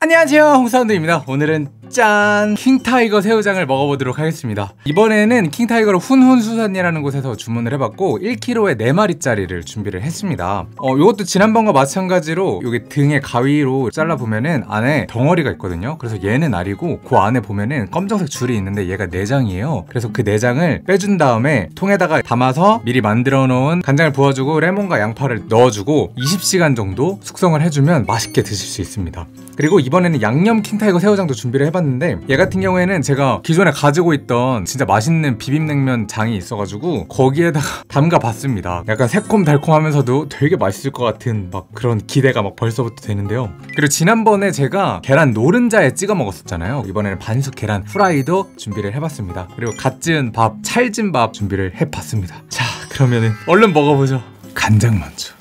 안녕하세요, 홍사운드입니다. 오늘은 짠! 킹타이거 새우장을 먹어보도록 하겠습니다. 이번에는 킹타이거로 훈훈수산이라는 곳에서 주문을 해봤고 1kg에 4마리짜리를 준비를 했습니다. 이것도 지난번과 마찬가지로 여기 등에 가위로 잘라보면은 안에 덩어리가 있거든요. 그래서 얘는 알이고 그 안에 보면은 검정색 줄이 있는데 얘가 내장이에요. 그래서 그 내장을 빼준 다음에 통에다가 담아서 미리 만들어 놓은 간장을 부어주고 레몬과 양파를 넣어주고 20시간 정도 숙성을 해주면 맛있게 드실 수 있습니다. 그리고 이번에는 양념 킹타이거 새우장도 준비를 해봤는데 얘 같은 경우에는 제가 기존에 가지고 있던 진짜 맛있는 비빔냉면 장이 있어가지고 거기에다가 담가봤습니다. 약간 새콤달콤하면서도 되게 맛있을 것 같은 막 그런 기대가 막 벌써부터 되는데요. 그리고 지난번에 제가 계란 노른자에 찍어 먹었었잖아요. 이번에는 반숙 계란 후라이도 준비를 해봤습니다. 그리고 갓 지은 밥, 찰진 밥 준비를 해봤습니다. 자, 그러면은 얼른 먹어보죠. 간장 먼저.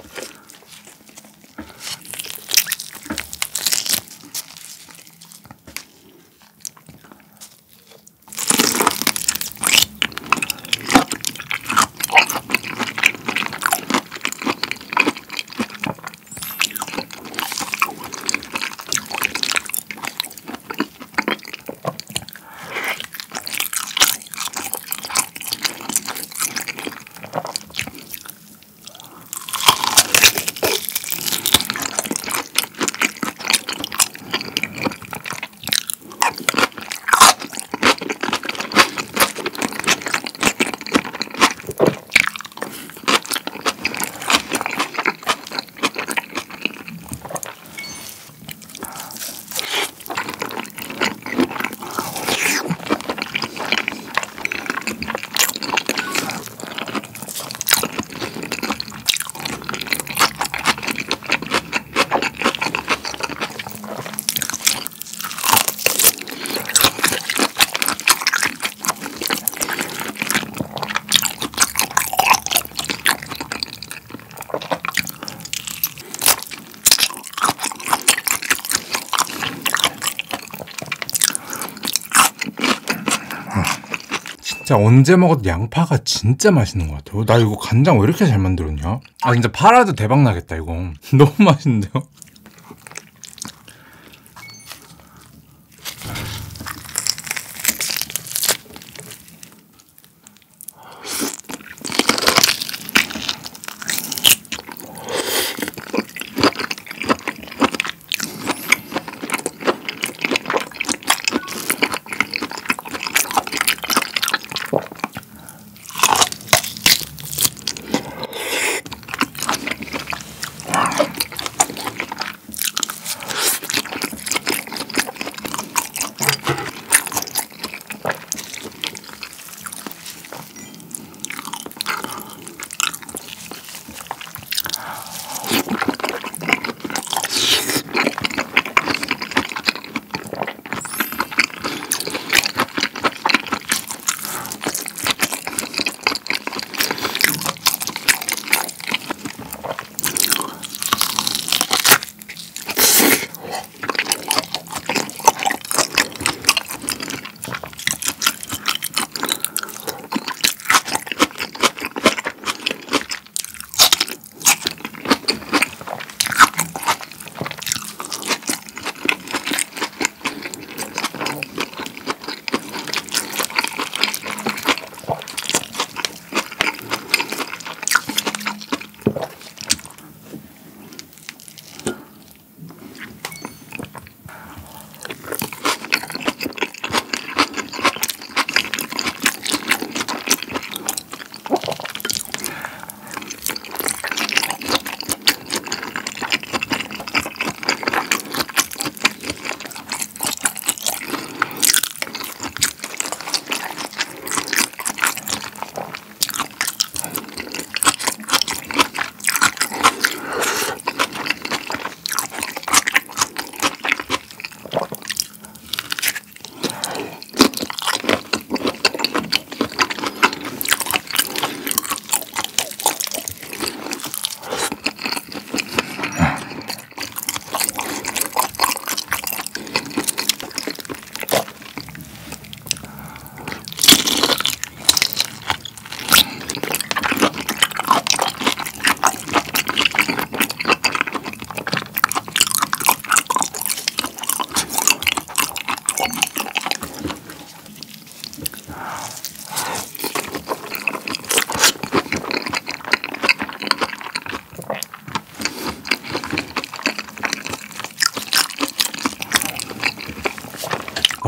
진짜 언제 먹어도 양파가 진짜 맛있는 것 같아요. 나 이거 간장 왜 이렇게 잘 만들었냐? 아 진짜 팔아도 대박 나겠다 이거. 너무 맛있는데요?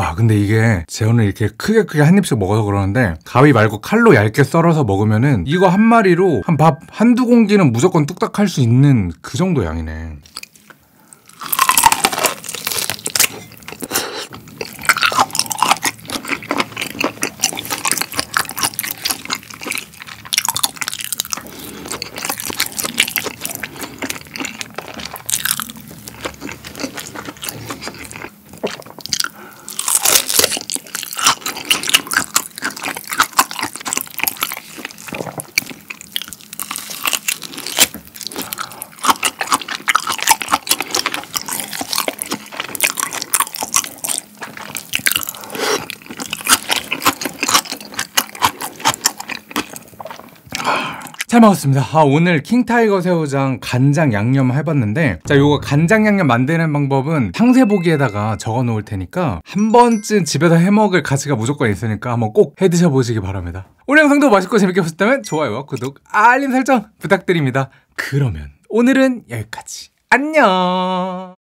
와, 근데 이게 제 오늘 이렇게 크게 한 입씩 먹어서 그러는데 가위 말고 칼로 얇게 썰어서 먹으면은 이거 한 마리로 한 밥 한두 공기는 무조건 뚝딱 할 수 있는 그 정도 양이네. 잘 먹었습니다. 오늘 킹타이거 새우장 간장 양념 해봤는데, 자, 요거 간장 양념 만드는 방법은 상세 보기에다가 적어 놓을 테니까 한 번쯤 집에서 해먹을 가치가 무조건 있으니까 한번 꼭 해드셔 보시기 바랍니다. 오늘 영상도 맛있고 재밌게 보셨다면 좋아요와 구독, 알림 설정 부탁드립니다. 그러면 오늘은 여기까지. 안녕.